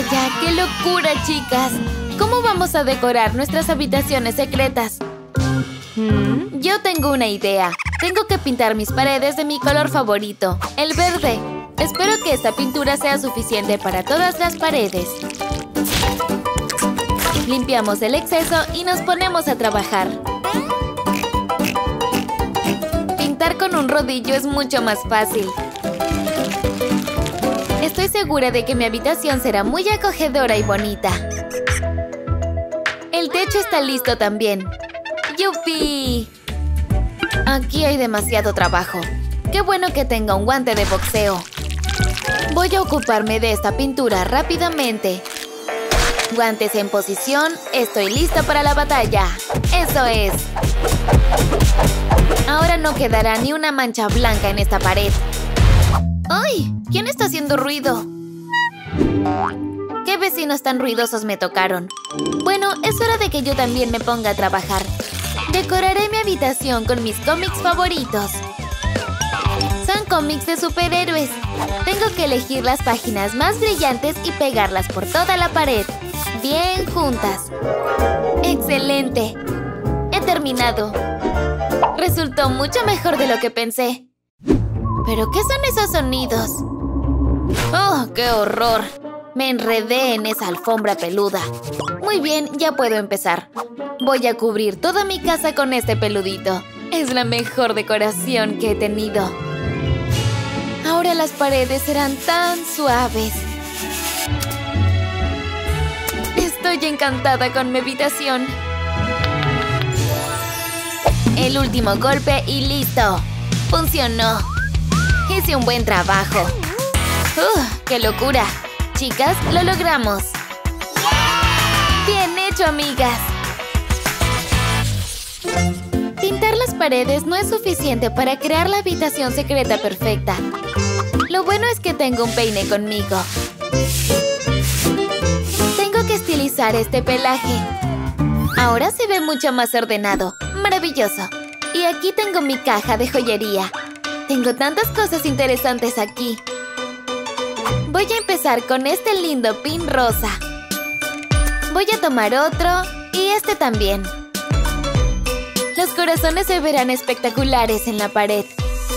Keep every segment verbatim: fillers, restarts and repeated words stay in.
Vaya, qué locura, chicas. ¿Cómo vamos a decorar nuestras habitaciones secretas? ¿Mm? Yo tengo una idea. Tengo que pintar mis paredes de mi color favorito, el verde. Espero que esta pintura sea suficiente para todas las paredes. Limpiamos el exceso y nos ponemos a trabajar. Pintar con un rodillo es mucho más fácil. Estoy segura de que mi habitación será muy acogedora y bonita. El techo está listo también. ¡Yupi! Aquí hay demasiado trabajo. ¡Qué bueno que tenga un guante de boxeo! Voy a ocuparme de esta pintura rápidamente. Guantes en posición. Estoy lista para la batalla. ¡Eso es! Ahora no quedará ni una mancha blanca en esta pared. ¡Ay! ¿Quién está haciendo ruido? ¿Qué vecinos tan ruidosos me tocaron? Bueno, es hora de que yo también me ponga a trabajar. Decoraré mi habitación con mis cómics favoritos. Son cómics de superhéroes. Tengo que elegir las páginas más brillantes y pegarlas por toda la pared. Bien juntas. ¡Excelente! He terminado. Resultó mucho mejor de lo que pensé. ¿Pero qué son esos sonidos? ¡Oh, qué horror! Me enredé en esa alfombra peluda. Muy bien, ya puedo empezar. Voy a cubrir toda mi casa con este peludito. Es la mejor decoración que he tenido. Ahora las paredes serán tan suaves. Estoy encantada con mi habitación. El último golpe y listo. Funcionó. Hice un buen trabajo. ¡Uh! ¡Qué locura! Chicas, lo logramos. ¡Bien hecho, amigas! Pintar las paredes no es suficiente para crear la habitación secreta perfecta. Lo bueno es que tengo un peine conmigo. Tengo que estilizar este pelaje. Ahora se ve mucho más ordenado. ¡Maravilloso! Y aquí tengo mi caja de joyería. Tengo tantas cosas interesantes aquí. Voy a empezar con este lindo pin rosa. Voy a tomar otro y este también. Los corazones se verán espectaculares en la pared.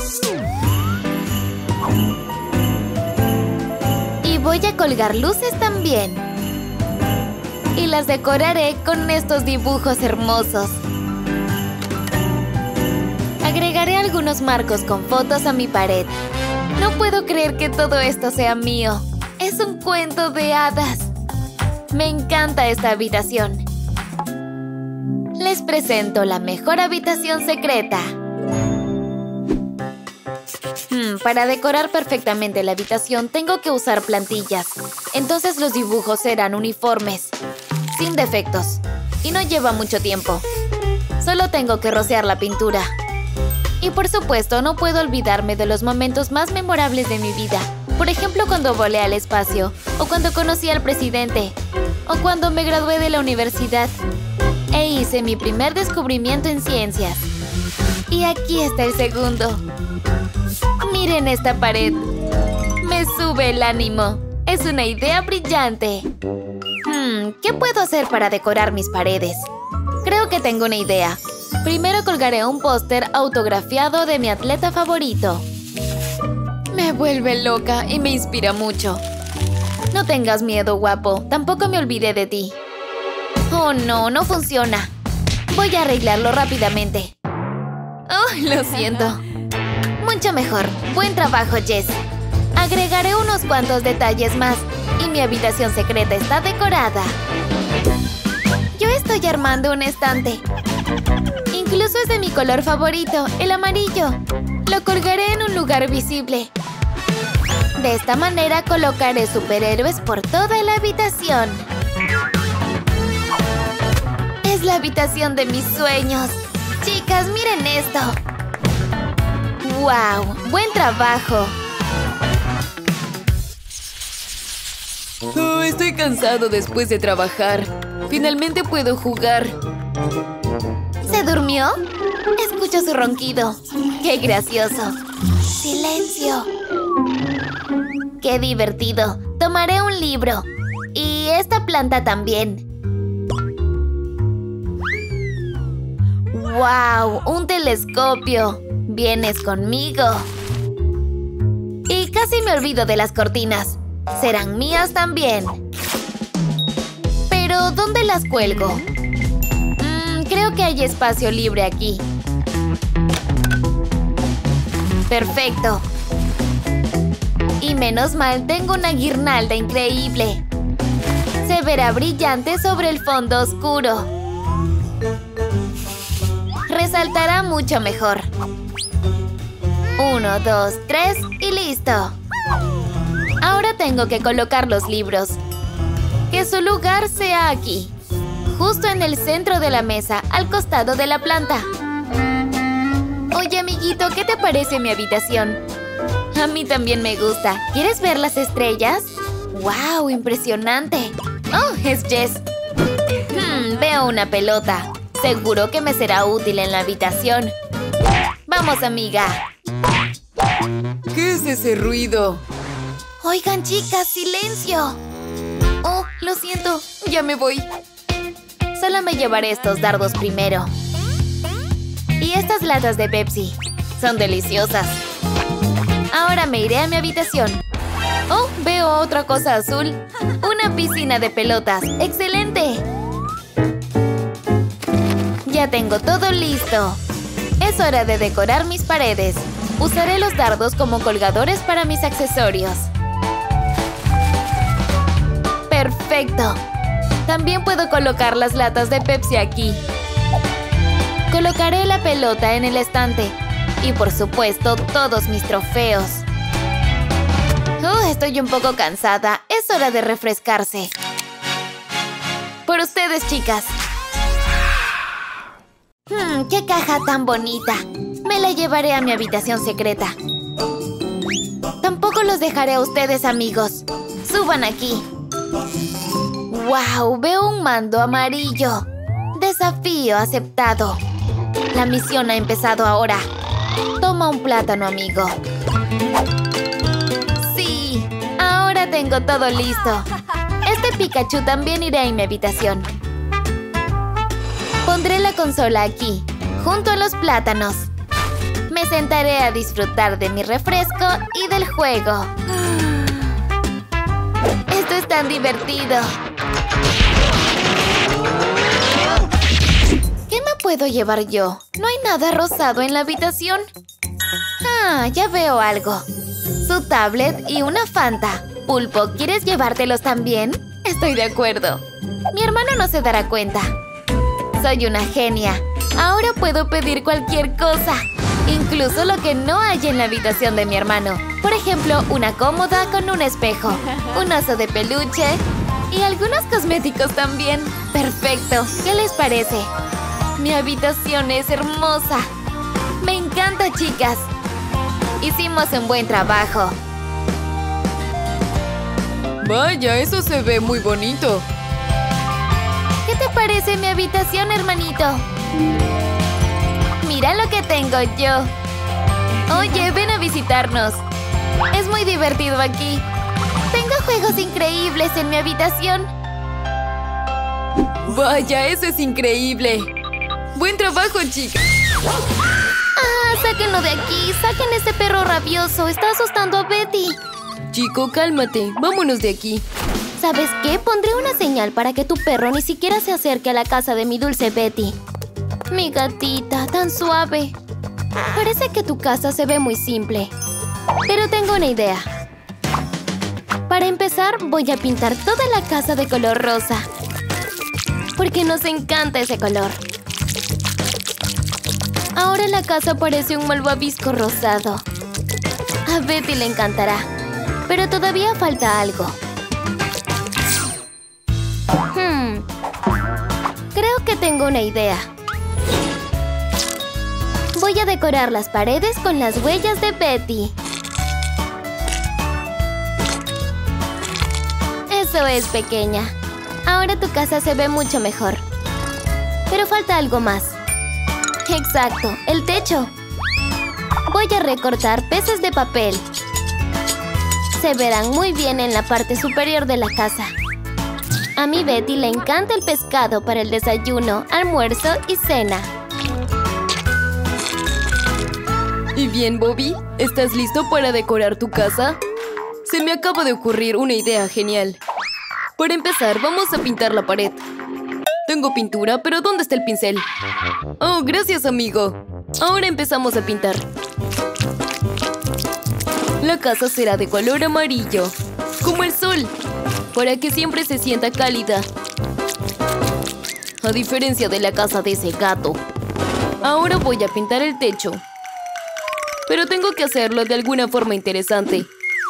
Y voy a colgar luces también. Y las decoraré con estos dibujos hermosos. Agregaré algunos marcos con fotos a mi pared. No puedo creer que todo esto sea mío. Es un cuento de hadas. Me encanta esta habitación. Les presento la mejor habitación secreta. Hmm, para decorar perfectamente la habitación tengo que usar plantillas. Entonces los dibujos serán uniformes, sin defectos. Y no lleva mucho tiempo. Solo tengo que rociar la pintura. Y por supuesto, no puedo olvidarme de los momentos más memorables de mi vida. Por ejemplo, cuando volé al espacio, o cuando conocí al presidente, o cuando me gradué de la universidad e hice mi primer descubrimiento en ciencias. Y aquí está el segundo. Miren esta pared. Me sube el ánimo. Es una idea brillante. Hmm, ¿qué puedo hacer para decorar mis paredes? Creo que tengo una idea. Primero colgaré un póster autografiado de mi atleta favorito. Me vuelve loca y me inspira mucho. No tengas miedo, guapo. Tampoco me olvidé de ti. Oh, no, no funciona. Voy a arreglarlo rápidamente. Oh, lo siento. Mucho mejor. Buen trabajo, Jess. Agregaré unos cuantos detalles más y mi habitación secreta está decorada. Yo estoy armando un estante. Incluso es de mi color favorito, el amarillo. Lo colgaré en un lugar visible. De esta manera colocaré superhéroes por toda la habitación. Es la habitación de mis sueños. Chicas, miren esto. ¡Wow! ¡Buen trabajo! Oh, estoy cansado después de trabajar. Finalmente puedo jugar. ¿Se durmió? Escucho su ronquido. ¡Qué gracioso! ¡Silencio! ¡Qué divertido! Tomaré un libro. Y esta planta también. ¡Wow! ¡Un telescopio! ¡Vienes conmigo! Y casi me olvido de las cortinas. Serán mías también. Pero, ¿dónde las cuelgo? Mm, creo que hay espacio libre aquí. ¡Perfecto! Y menos mal, tengo una guirnalda increíble. Se verá brillante sobre el fondo oscuro. Resaltará mucho mejor. Uno, dos, tres y listo. Ahora tengo que colocar los libros. Que su lugar sea aquí. Justo en el centro de la mesa, al costado de la planta. Oye, amiguito, ¿qué te parece mi habitación? A mí también me gusta. ¿Quieres ver las estrellas? ¡Wow! ¡Impresionante! ¡Oh, es Jess! Hmm, veo una pelota. Seguro que me será útil en la habitación. ¡Vamos, amiga! ¿Qué es ese ruido? Oigan, chicas, silencio. Oh, lo siento. Ya me voy. Solo me llevaré estos dardos primero. Y estas latas de Pepsi. Son deliciosas. Ahora me iré a mi habitación. Oh, veo otra cosa azul. Una piscina de pelotas. ¡Excelente! Ya tengo todo listo. Es hora de decorar mis paredes. Usaré los dardos como colgadores para mis accesorios. ¡Perfecto! También puedo colocar las latas de Pepsi aquí. Colocaré la pelota en el estante. Y por supuesto, todos mis trofeos. Oh, estoy un poco cansada. Es hora de refrescarse. Por ustedes, chicas. Hmm, ¡qué caja tan bonita! Me la llevaré a mi habitación secreta. Tampoco los dejaré a ustedes, amigos. Suban aquí. ¡Wow! Veo un mando amarillo. Desafío aceptado. La misión ha empezado ahora. Toma un plátano, amigo. ¡Sí! Ahora tengo todo listo. Este Pikachu también irá en mi habitación. Pondré la consola aquí, junto a los plátanos. Me sentaré a disfrutar de mi refresco y del juego. Esto es tan divertido. ¿Qué me puedo llevar yo? No hay nada rosado en la habitación. Ah, ya veo algo. Su tablet y una Fanta. Pulpo, ¿quieres llevártelos también? Estoy de acuerdo. Mi hermano no se dará cuenta. Soy una genia. Ahora puedo pedir cualquier cosa. Incluso lo que no hay en la habitación de mi hermano. Por ejemplo, una cómoda con un espejo, un oso de peluche y algunos cosméticos también. ¡Perfecto! ¿Qué les parece? Mi habitación es hermosa. ¡Me encanta, chicas! Hicimos un buen trabajo. Vaya, eso se ve muy bonito. ¿Qué te parece mi habitación, hermanito? Mira lo que tengo yo. Oye, ven a visitarnos. Es muy divertido aquí. Tengo juegos increíbles en mi habitación. Vaya, eso es increíble. Buen trabajo, chicas. ¡Ah! ¡Sáquenlo de aquí! ¡Saquen a este perro rabioso! ¡Está asustando a Betty! Chico, cálmate. Vámonos de aquí. ¿Sabes qué? Pondré una señal para que tu perro ni siquiera se acerque a la casa de mi dulce Betty. Mi gatita, tan suave. Parece que tu casa se ve muy simple. Pero tengo una idea. Para empezar, voy a pintar toda la casa de color rosa. Porque nos encanta ese color. Ahora la casa parece un malvavisco rosado. A Betty le encantará. Pero todavía falta algo. Hmm. Creo que tengo una idea. Voy a decorar las paredes con las huellas de Betty. Eso es, pequeña. Ahora tu casa se ve mucho mejor. Pero falta algo más. Exacto, el techo. Voy a recortar peces de papel. Se verán muy bien en la parte superior de la casa. A mi Betty le encanta el pescado para el desayuno, almuerzo y cena. ¿Y bien, Bobby? ¿Estás listo para decorar tu casa? Se me acaba de ocurrir una idea genial. Para empezar, vamos a pintar la pared. Tengo pintura, pero ¿dónde está el pincel? Oh, gracias, amigo. Ahora empezamos a pintar. La casa será de color amarillo, como el sol, para que siempre se sienta cálida. A diferencia de la casa de ese gato. Ahora voy a pintar el techo. Pero tengo que hacerlo de alguna forma interesante.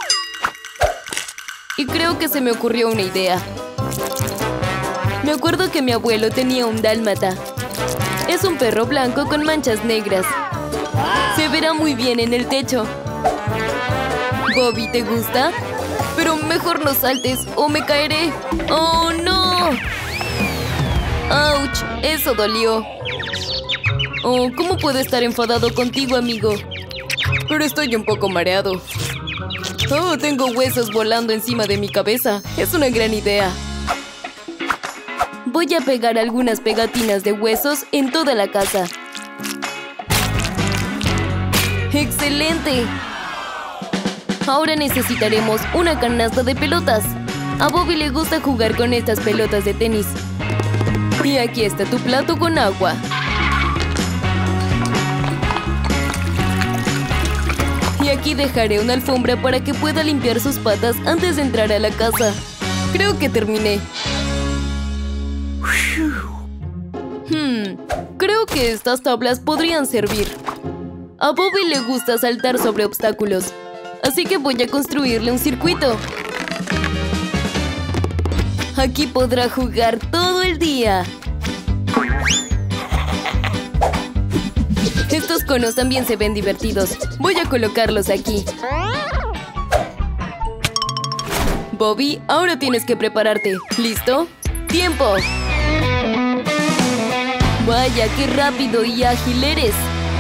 Y creo que se me ocurrió una idea. Me acuerdo que mi abuelo tenía un dálmata. Es un perro blanco con manchas negras. Se verá muy bien en el techo. Bobby, ¿te gusta? Pero mejor no saltes o me caeré. ¡Oh, no! ¡Auch! Eso dolió. Oh, ¿cómo puedo estar enfadado contigo, amigo? Pero estoy un poco mareado. Oh, tengo huesos volando encima de mi cabeza. Es una gran idea. Voy a pegar algunas pegatinas de huesos en toda la casa. ¡Excelente! Ahora necesitaremos una canasta de pelotas. A Bobby le gusta jugar con estas pelotas de tenis. Y aquí está tu plato con agua. Y aquí dejaré una alfombra para que pueda limpiar sus patas antes de entrar a la casa. Creo que terminé. Hmm, creo que estas tablas podrían servir. A Bobby le gusta saltar sobre obstáculos, así que voy a construirle un circuito. Aquí podrá jugar todo el día. Estos conos también se ven divertidos. Voy a colocarlos aquí. Bobby, ahora tienes que prepararte. ¿Listo? ¡Tiempo! Vaya, qué rápido y ágil eres.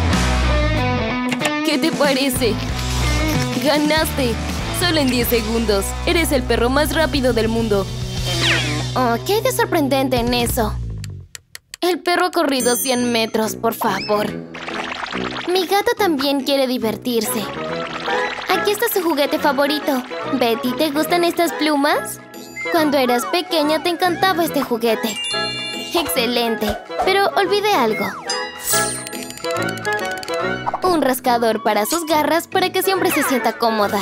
¿Qué te parece? ¡Ganaste! Solo en diez segundos. Eres el perro más rápido del mundo. Oh, ¿qué hay de sorprendente en eso? El perro ha corrido cien metros, por favor. Mi gato también quiere divertirse. Aquí está su juguete favorito. Betty, ¿te gustan estas plumas? Cuando eras pequeña te encantaba este juguete. Excelente, pero olvidé algo. Un rascador para sus garras para que siempre se sienta cómoda.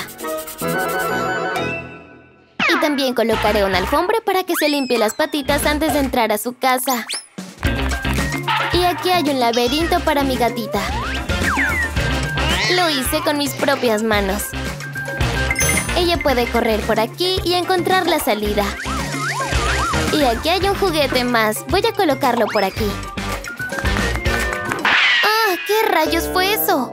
Y también colocaré una alfombra para que se limpie las patitas antes de entrar a su casa. Y aquí hay un laberinto para mi gatita. Lo hice con mis propias manos. Ella puede correr por aquí y encontrar la salida. Y aquí hay un juguete más. Voy a colocarlo por aquí. ¡Ah! ¿Qué rayos fue eso?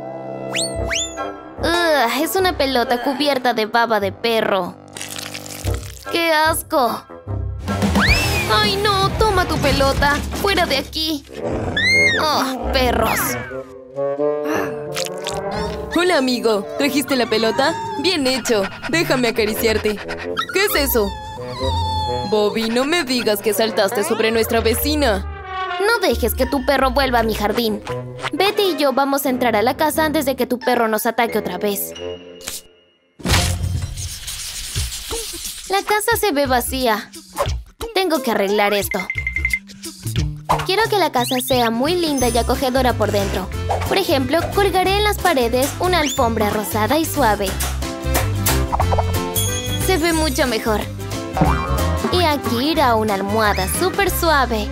¡Ugh! Es una pelota cubierta de baba de perro. ¡Qué asco! ¡Ay, no! ¡Toma tu pelota! ¡Fuera de aquí! ¡Oh, perros! Hola, amigo. ¿Trajiste la pelota? Bien hecho. Déjame acariciarte. ¿Qué es eso? Bobby, no me digas que saltaste sobre nuestra vecina. No dejes que tu perro vuelva a mi jardín. Betty y yo vamos a entrar a la casa antes de que tu perro nos ataque otra vez. La casa se ve vacía. Tengo que arreglar esto. Quiero que la casa sea muy linda y acogedora por dentro. Por ejemplo, colgaré en las paredes una alfombra rosada y suave. Se ve mucho mejor. Y aquí irá una almohada súper suave.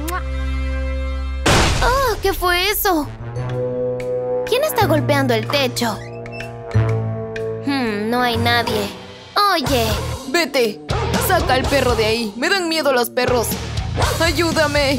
¡Oh! ¿Qué fue eso? ¿Quién está golpeando el techo? Hmm, no hay nadie. ¡Oye! ¡Vete! ¡Saca al perro de ahí! ¡Me dan miedo los perros! ¡Ayúdame!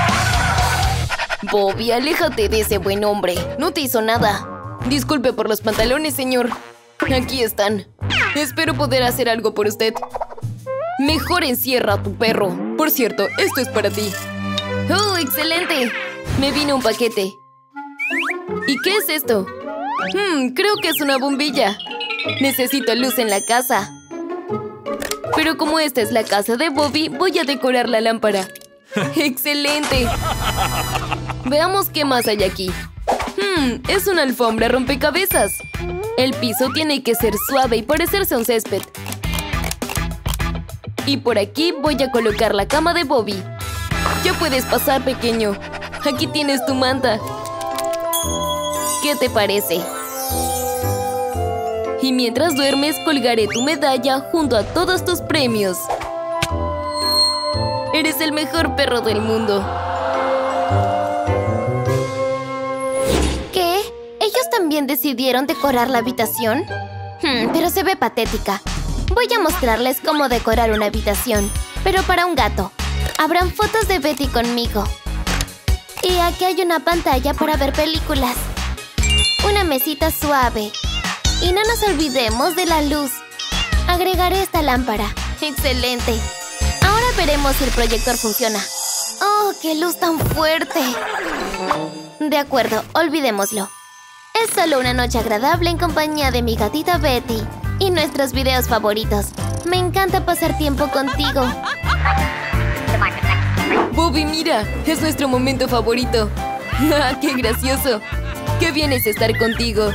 Bobby, aléjate de ese buen hombre. No te hizo nada. Disculpe por los pantalones, señor. Aquí están. Espero poder hacer algo por usted. Mejor encierra a tu perro. Por cierto, esto es para ti. ¡Oh, excelente! Me vino un paquete. ¿Y qué es esto? Hmm, creo que es una bombilla. Necesito luz en la casa. Pero como esta es la casa de Bobby, voy a decorar la lámpara. ¡Excelente! Veamos qué más hay aquí. Hmm, es una alfombra rompecabezas. El piso tiene que ser suave y parecerse a un césped. Y por aquí voy a colocar la cama de Bobby. Ya puedes pasar, pequeño. Aquí tienes tu manta. ¿Qué te parece? Y mientras duermes, colgaré tu medalla junto a todos tus premios. Eres el mejor perro del mundo. ¿Qué? ¿Ellos también decidieron decorar la habitación? Hmm, pero se ve patética. Voy a mostrarles cómo decorar una habitación, pero para un gato. Habrán fotos de Betty conmigo. Y aquí hay una pantalla para ver películas. Una mesita suave. Y no nos olvidemos de la luz. Agregaré esta lámpara. ¡Excelente! Ahora veremos si el proyector funciona. ¡Oh, qué luz tan fuerte! De acuerdo, olvidémoslo. Es solo una noche agradable en compañía de mi gatita Betty y nuestros videos favoritos. Me encanta pasar tiempo contigo. Bobby, mira, es nuestro momento favorito. ¡Qué gracioso! ¡Qué bien es estar contigo!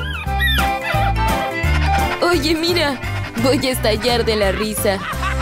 Oye, mira, voy a estallar de la risa.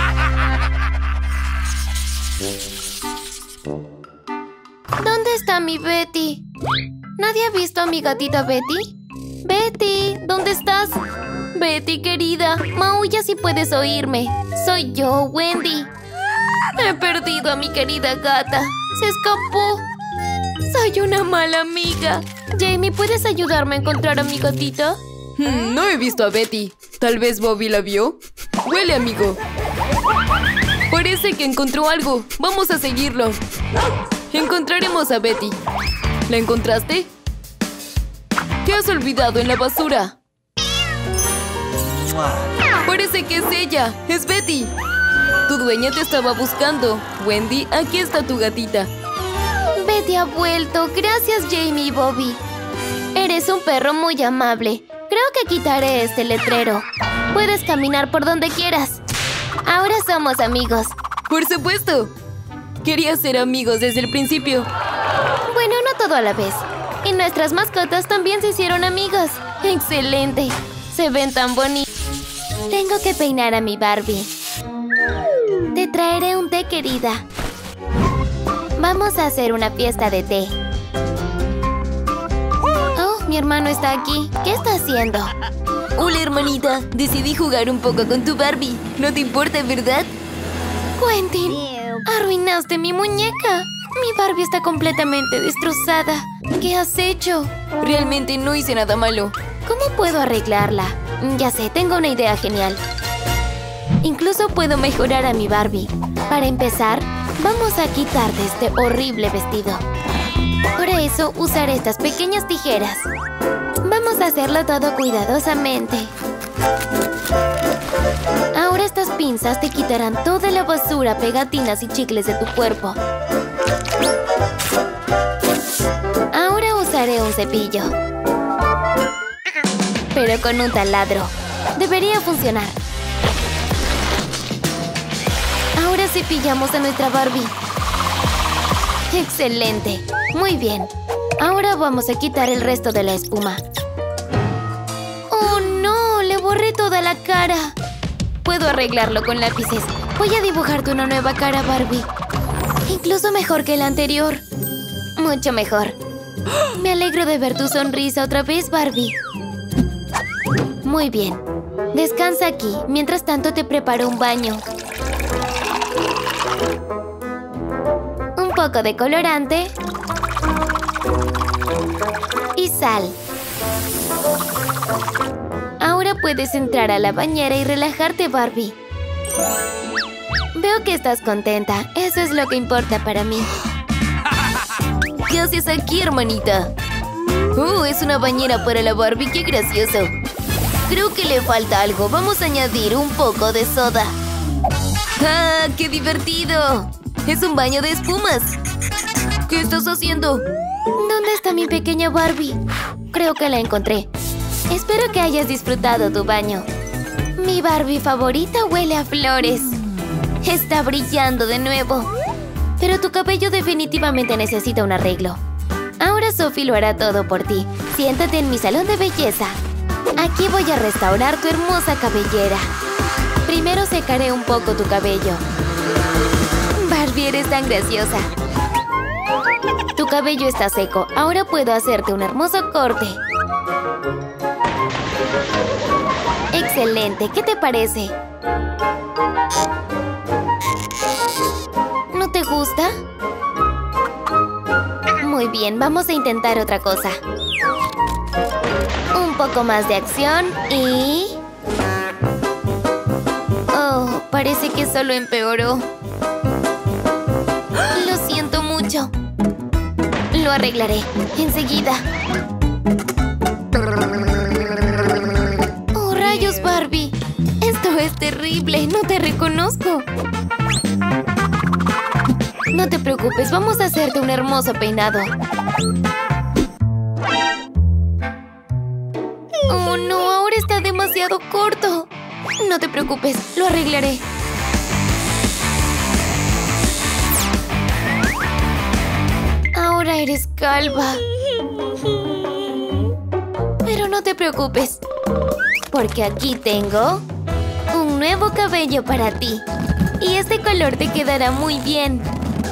¿Dónde está mi Betty? ¿Nadie ha visto a mi gatita Betty? Betty, ¿dónde estás? Betty, querida, maulla si puedes oírme. Soy yo, Wendy. He perdido a mi querida gata. Se escapó. Soy una mala amiga. Jamie, ¿puedes ayudarme a encontrar a mi gatita? Hmm, no he visto a Betty. ¿Tal vez Bobby la vio? Huele, amigo. Parece que encontró algo. Vamos a seguirlo. Encontraremos a Betty. ¿La encontraste? ¿Qué has olvidado en la basura? Parece que es ella. Es Betty. Tu dueña te estaba buscando. Wendy, aquí está tu gatita. Betty ha vuelto. Gracias, Jamie y Bobby. Eres un perro muy amable. Creo que quitaré este letrero. Puedes caminar por donde quieras. Ahora somos amigos. ¡Por supuesto! Quería ser amigos desde el principio. Bueno, no todo a la vez. Y nuestras mascotas también se hicieron amigos. ¡Excelente! Se ven tan bonitos. Tengo que peinar a mi Barbie. Te traeré un té, querida. Vamos a hacer una fiesta de té. Oh, mi hermano está aquí. ¿Qué está haciendo? Hola, hermanita. Decidí jugar un poco con tu Barbie. ¿No te importa, verdad? Quentin, arruinaste mi muñeca. Mi Barbie está completamente destrozada. ¿Qué has hecho? Realmente no hice nada malo. ¿Cómo puedo arreglarla? Ya sé, tengo una idea genial. Incluso puedo mejorar a mi Barbie. Para empezar, vamos a quitarte este horrible vestido. Por eso usaré estas pequeñas tijeras. Vamos a hacerlo todo cuidadosamente. Ahora estas pinzas te quitarán toda la basura, pegatinas y chicles de tu cuerpo. Ahora usaré un cepillo. Pero con un taladro. Debería funcionar. Ahora cepillamos a nuestra Barbie. ¡Excelente! Muy bien. Ahora vamos a quitar el resto de la espuma. ¡Oh, no! Le borré toda la cara. Puedo arreglarlo con lápices. Voy a dibujarte una nueva cara, Barbie. Incluso mejor que la anterior. Mucho mejor. Me alegro de ver tu sonrisa otra vez, Barbie. Muy bien. Descansa aquí. Mientras tanto te preparo un baño. Un poco de colorante. Y sal. Ahora puedes entrar a la bañera y relajarte, Barbie. Veo que estás contenta. Eso es lo que importa para mí. ¿Qué haces aquí, hermanita? ¡Oh, es una bañera para la Barbie! ¡Qué gracioso! Creo que le falta algo. Vamos a añadir un poco de soda. ¡Ah, qué divertido! ¡Es un baño de espumas! ¿Qué estás haciendo? ¿Dónde está mi pequeña Barbie? Creo que la encontré. Espero que hayas disfrutado tu baño. Mi Barbie favorita huele a flores. Está brillando de nuevo. Pero tu cabello definitivamente necesita un arreglo. Ahora Sophie lo hará todo por ti. Siéntate en mi salón de belleza. Aquí voy a restaurar tu hermosa cabellera. Primero secaré un poco tu cabello. Barbie, eres tan graciosa. Tu cabello está seco. Ahora puedo hacerte un hermoso corte. Excelente. ¿Qué te parece? ¿No te gusta? Muy bien, vamos a intentar otra cosa. Un poco más de acción y... Oh, parece que solo empeoró. Lo siento mucho. Lo arreglaré enseguida. ¡Oh, rayos, Barbie! Esto es terrible. No te reconozco. No te preocupes. Vamos a hacerte un hermoso peinado. ¡Oh, no! Ahora está demasiado corto. No te preocupes. Lo arreglaré. Ahora eres calva. Pero no te preocupes, porque aquí tengo un nuevo cabello para ti. Y este color te quedará muy bien.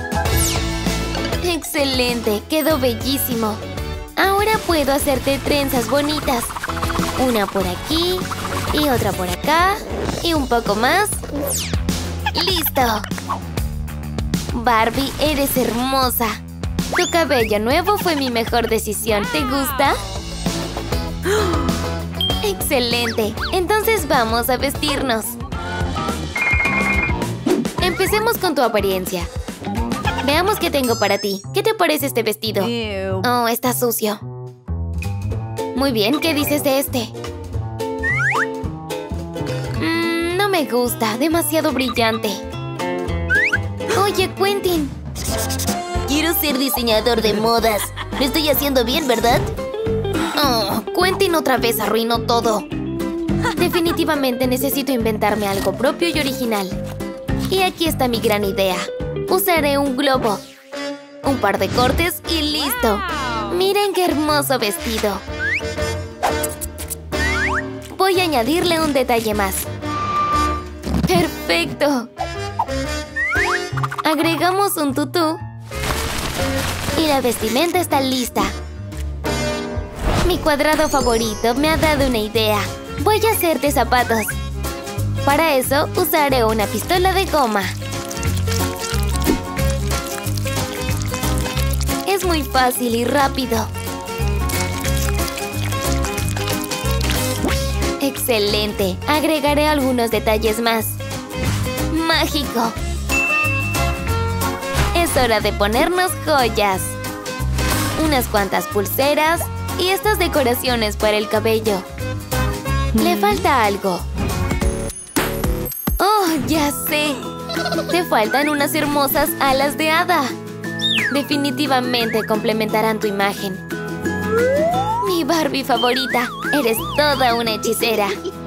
¡Excelente! Quedó bellísimo. Ahora puedo hacerte trenzas bonitas. Una por aquí y otra por acá. Y un poco más. ¡Listo! Barbie, eres hermosa. Tu cabello nuevo fue mi mejor decisión. ¿Te gusta? ¡Excelente! Entonces vamos a vestirnos. Empecemos con tu apariencia. Veamos qué tengo para ti. ¿Qué te parece este vestido? Ew. Oh, está sucio. Muy bien, ¿qué dices de este? Mm, no me gusta, demasiado brillante. Oye, Quentin. Quiero ser diseñador de modas. Lo estoy haciendo bien, ¿verdad? Oh, Quentin otra vez arruinó todo. Definitivamente necesito inventarme algo propio y original. Y aquí está mi gran idea. Usaré un globo, un par de cortes y listo. Miren qué hermoso vestido. Voy a añadirle un detalle más. ¡Perfecto! Agregamos un tutú. Y la vestimenta está lista. Mi cuadrado favorito me ha dado una idea. Voy a hacerte zapatos. Para eso usaré una pistola de goma. Es muy fácil y rápido. Excelente. Agregaré algunos detalles más. ¡Mágico! Es hora de ponernos joyas. Unas cuantas pulseras y estas decoraciones para el cabello. Le falta algo. ¡Oh, ya sé! Te faltan unas hermosas alas de hada. Definitivamente complementarán tu imagen. Mi Barbie favorita. Eres toda una hechicera.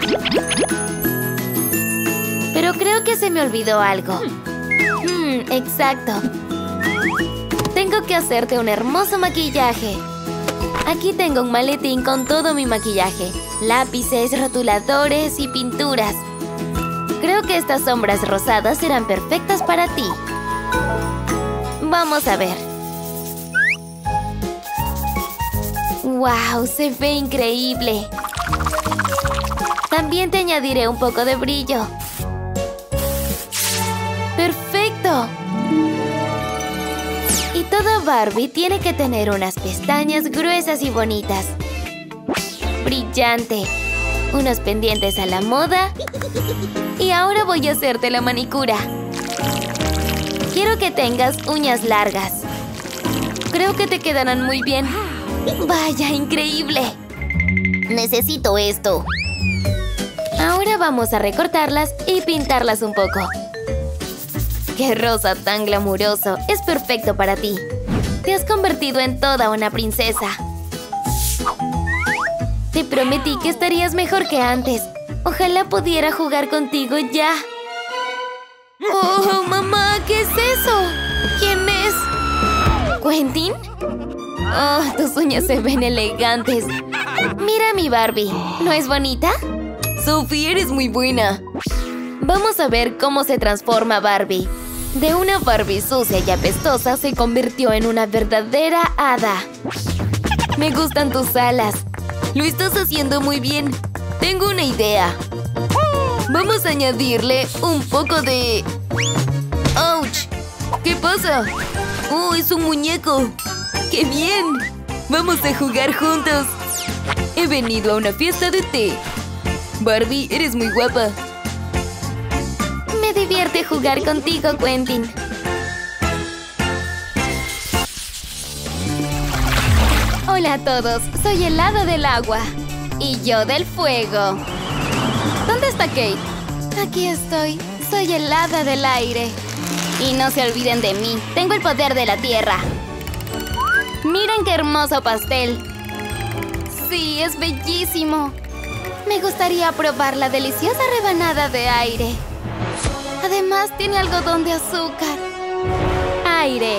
Pero creo que se me olvidó algo. Hmm, exacto. Tengo que hacerte un hermoso maquillaje. Aquí tengo un maletín con todo mi maquillaje. Lápices, rotuladores y pinturas. Creo que estas sombras rosadas serán perfectas para ti. Vamos a ver. ¡Wow! Se ve increíble. También te añadiré un poco de brillo. ¡Perfecto! Y toda Barbie tiene que tener unas pestañas gruesas y bonitas. Brillante. Unos pendientes a la moda. Y ahora voy a hacerte la manicura. Quiero que tengas uñas largas. Creo que te quedarán muy bien. ¡Vaya, increíble! Necesito esto. Ahora vamos a recortarlas y pintarlas un poco. ¡Qué rosa tan glamuroso! Es perfecto para ti. Te has convertido en toda una princesa. Te prometí que estarías mejor que antes. Ojalá pudiera jugar contigo ya. ¡Oh, mamá! ¿Qué es eso? ¿Quién es? ¿Quentin? Oh, tus uñas se ven elegantes. Mira mi Barbie. ¿No es bonita? Sophie, eres muy buena. Vamos a ver cómo se transforma Barbie. De una Barbie sucia y apestosa se convirtió en una verdadera hada. Me gustan tus alas. Lo estás haciendo muy bien. Tengo una idea. Vamos a añadirle un poco de... ¡Ouch! ¿Qué pasa? ¡Oh, es un muñeco! ¡Qué bien! Vamos a jugar juntos. He venido a una fiesta de té. Barbie, eres muy guapa. Me divierte jugar contigo, Quentin. Hola a todos, soy el hada del agua. Y yo del fuego. ¿Dónde está Kate? Aquí estoy, soy el hada del aire. Y no se olviden de mí, tengo el poder de la tierra. Miren qué hermoso pastel. Sí, es bellísimo. Me gustaría probar la deliciosa rebanada de aire. Además, tiene algodón de azúcar. Aire.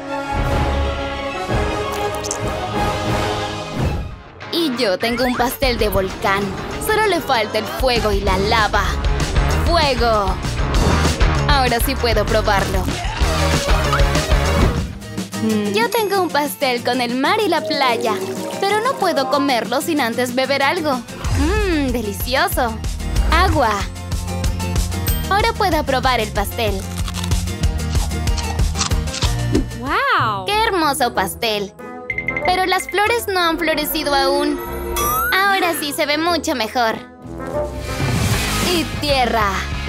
Y yo tengo un pastel de volcán. Solo le falta el fuego y la lava. ¡Fuego! Ahora sí puedo probarlo. Yo tengo un pastel con el mar y la playa. Pero no puedo comerlo sin antes beber algo. ¡Mmm, delicioso! Agua. Ahora puedo probar el pastel. ¡Wow! ¡Qué hermoso pastel! Pero las flores no han florecido aún. Ahora sí se ve mucho mejor. Y tierra.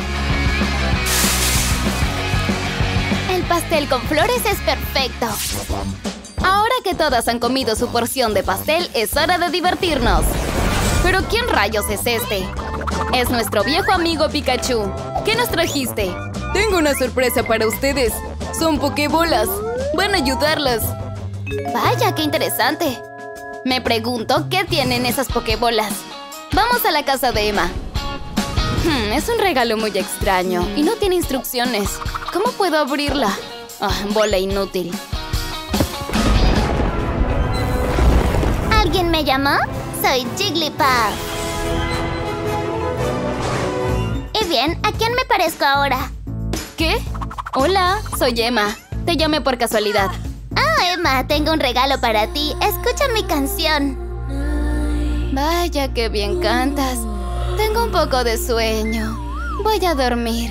El pastel con flores es perfecto. Ahora que todas han comido su porción de pastel, es hora de divertirnos. ¿Pero quién rayos es este? Es nuestro viejo amigo Pikachu. ¿Qué nos trajiste? Tengo una sorpresa para ustedes. Son pokebolas. Van a ayudarlas. Vaya, qué interesante. Me pregunto qué tienen esas pokebolas. Vamos a la casa de Emma. Hmm, es un regalo muy extraño y no tiene instrucciones. ¿Cómo puedo abrirla? Ah, bola inútil. ¿Alguien me llamó? Soy Jigglypuff. Y bien, ¿a quién me parezco ahora? ¿Qué? Hola, soy Emma. Te llamé por casualidad. Ah, Emma, tengo un regalo para ti. Escucha mi canción. Vaya, qué bien cantas. Tengo un poco de sueño. Voy a dormir.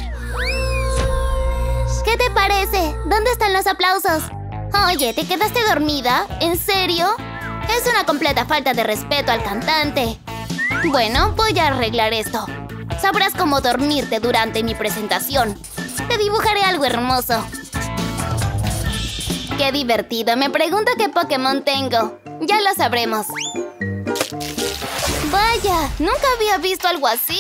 ¿Qué te parece? ¿Dónde están los aplausos? Oye, ¿te quedaste dormida? ¿En serio? Es una completa falta de respeto al cantante. Bueno, voy a arreglar esto. Sabrás cómo dormirte durante mi presentación. Te dibujaré algo hermoso. Qué divertido. Me pregunto qué Pokémon tengo. Ya lo sabremos. Vaya, nunca había visto algo así.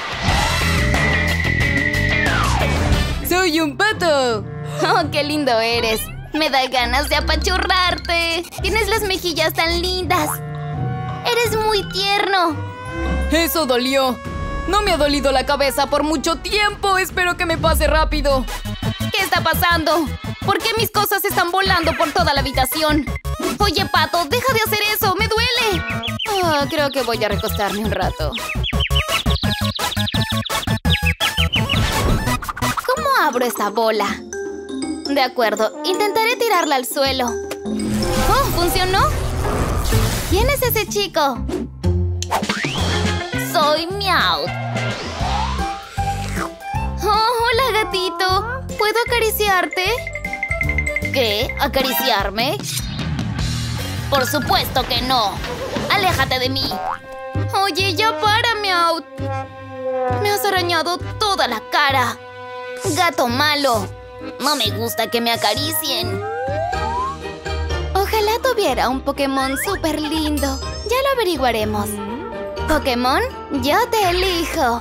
¡Soy un pato! ¡Oh, qué lindo eres! Me da ganas de apachurrarte. Tienes las mejillas tan lindas. Eres muy tierno. ¡Eso dolió! No me ha dolido la cabeza por mucho tiempo. Espero que me pase rápido. ¿Qué está pasando? ¿Por qué mis cosas están volando por toda la habitación? Oye, Pato, deja de hacer eso. ¡Me duele! Oh, creo que voy a recostarme un rato. ¿Cómo abro esta bola? De acuerdo, intentaré tirarla al suelo. ¡Oh, funcionó! ¿Quién es ese chico? Soy Meowth. Oh, hola, gatito. ¿Puedo acariciarte? ¿Qué? ¿Acariciarme? Por supuesto que no. Aléjate de mí. Oye, ya para, Meowth. Me has arañado toda la cara. Gato malo. No me gusta que me acaricien. Ojalá tuviera un Pokémon súper lindo. Ya lo averiguaremos. Pokémon, yo te elijo.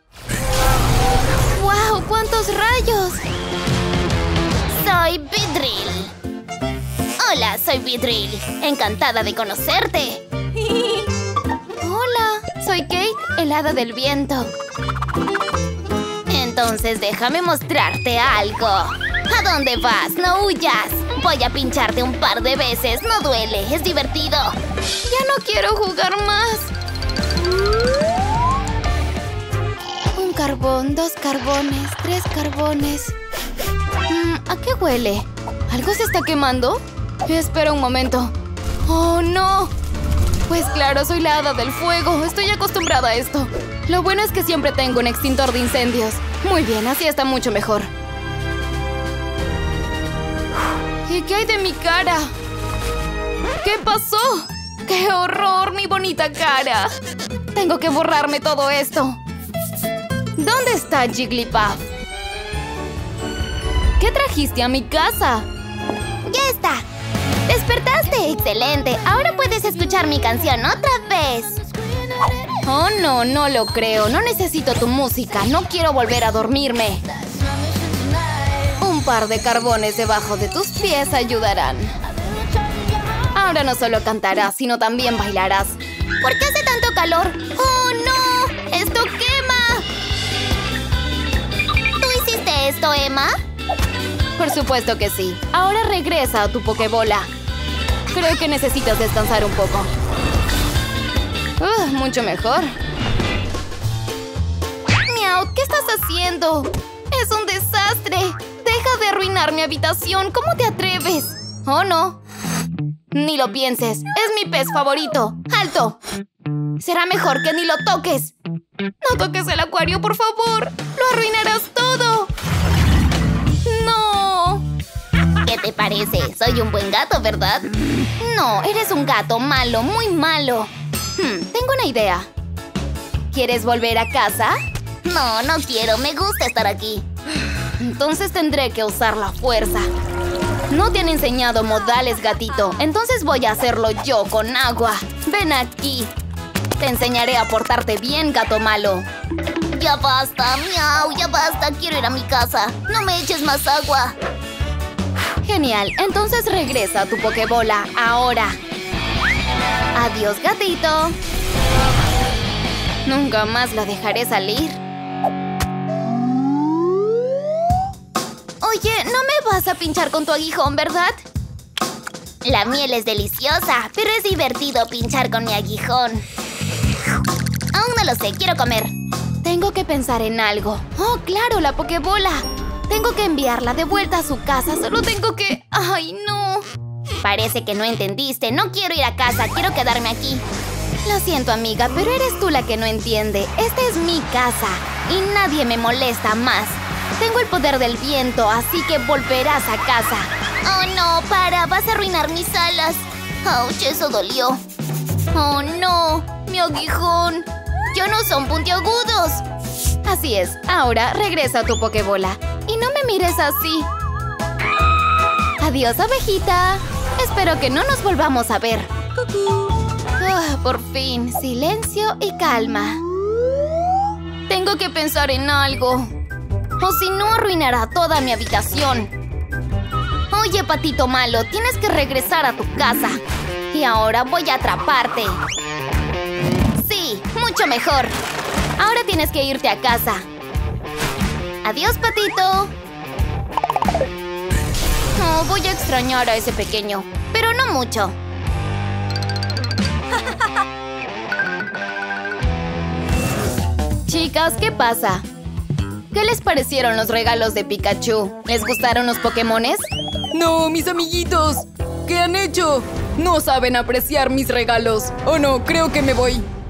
¡Wow! ¡Cuántos rayos! Soy Beedrill. Hola, soy Beedrill. Encantada de conocerte. Hola, soy Kate, el hada del viento. Entonces déjame mostrarte algo. ¿A dónde vas? No huyas. Voy a pincharte un par de veces. No duele, es divertido. Ya no quiero jugar más. Un carbón, dos carbones, tres carbones. Mm, ¿A qué huele? ¿Algo se está quemando? Espera un momento. ¡Oh, no! Pues claro, soy la hada del fuego. Estoy acostumbrada a esto. Lo bueno es que siempre tengo un extintor de incendios. Muy bien, así está mucho mejor. ¿Y qué hay de mi cara? ¿Qué pasó? ¡Qué horror, mi bonita cara! Tengo que borrarme todo esto. ¿Dónde está Jigglypuff? ¿Qué trajiste a mi casa? ¡Ya está! ¡Despertaste! ¡Excelente! Ahora puedes escuchar mi canción otra vez. Oh, no, no lo creo. No necesito tu música. No quiero volver a dormirme. Un par de carbones debajo de tus pies ayudarán. Ahora no solo cantarás, sino también bailarás. ¿Por qué hace tanto calor? ¡Oh, no! ¡Esto quema! ¿Tú hiciste esto, Emma? Por supuesto que sí. Ahora regresa a tu pokebola. Creo que necesitas descansar un poco. Uh, mucho mejor. Meowth, ¿qué estás haciendo? ¡Es un desastre! ¡Deja de arruinar mi habitación! ¿Cómo te atreves? Oh, no. Ni lo pienses. Es mi pez favorito. ¡Alto! Será mejor que ni lo toques. No toques el acuario, por favor. Lo arruinarás todo. ¡No! ¿Qué te parece? Soy un buen gato, ¿verdad? No, eres un gato malo, muy malo. Hmm, tengo una idea. ¿Quieres volver a casa? No, no quiero. Me gusta estar aquí. Entonces tendré que usar la fuerza. No te han enseñado modales, gatito. Entonces voy a hacerlo yo con agua. Ven aquí. Te enseñaré a portarte bien, gato malo. Ya basta, miau, ya basta. Quiero ir a mi casa. No me eches más agua. Genial. Entonces regresa a tu pokebola ahora. Adiós, gatito. Nunca más la dejaré salir. Oye, no me vas a pinchar con tu aguijón, ¿verdad? La miel es deliciosa, pero es divertido pinchar con mi aguijón. Aún no lo sé, quiero comer. Tengo que pensar en algo. Oh, claro, la pokebola. Tengo que enviarla de vuelta a su casa. Solo tengo que... ¡Ay, no! Parece que no entendiste. No quiero ir a casa, quiero quedarme aquí. Lo siento, amiga, pero eres tú la que no entiende. Esta es mi casa y nadie me molesta más. Tengo el poder del viento, así que volverás a casa. Oh, no, para, vas a arruinar mis alas. Ouch, eso dolió. Oh, no, mi aguijón. Ya no son puntiagudos. Así es, ahora regresa a tu pokebola. Y no me mires así. Adiós, abejita. Espero que no nos volvamos a ver. Ah, por fin, silencio y calma. Tengo que pensar en algo. O si no, arruinará toda mi habitación. Oye, patito malo, tienes que regresar a tu casa. Y ahora voy a atraparte. Sí, mucho mejor. Ahora tienes que irte a casa. Adiós, patito. Oh, voy a extrañar a ese pequeño, pero no mucho. Chicas, ¿qué pasa? ¿Qué les parecieron los regalos de Pikachu? ¿Les gustaron los Pokémones? No, mis amiguitos. ¿Qué han hecho? No saben apreciar mis regalos. Oh no, creo que me voy.